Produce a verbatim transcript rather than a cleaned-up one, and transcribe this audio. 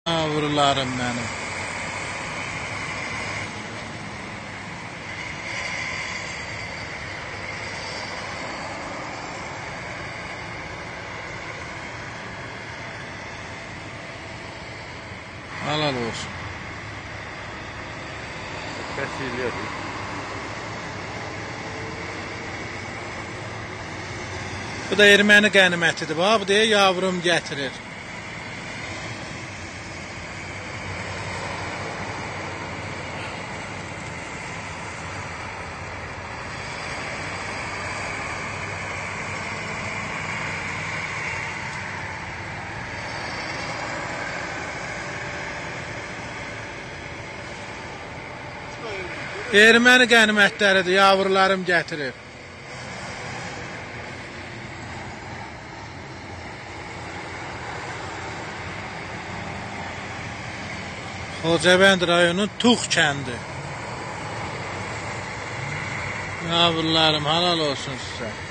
Yavrularım benim. Halal olsun. Bu da erməni qənimətidir. Bax, bu deyə yavrum gətirir. Erməni qənimətləridir, yavrularım gətirir. Xocavənd rayonu Tux kəndi. Yavrularım, halal olsun sizə.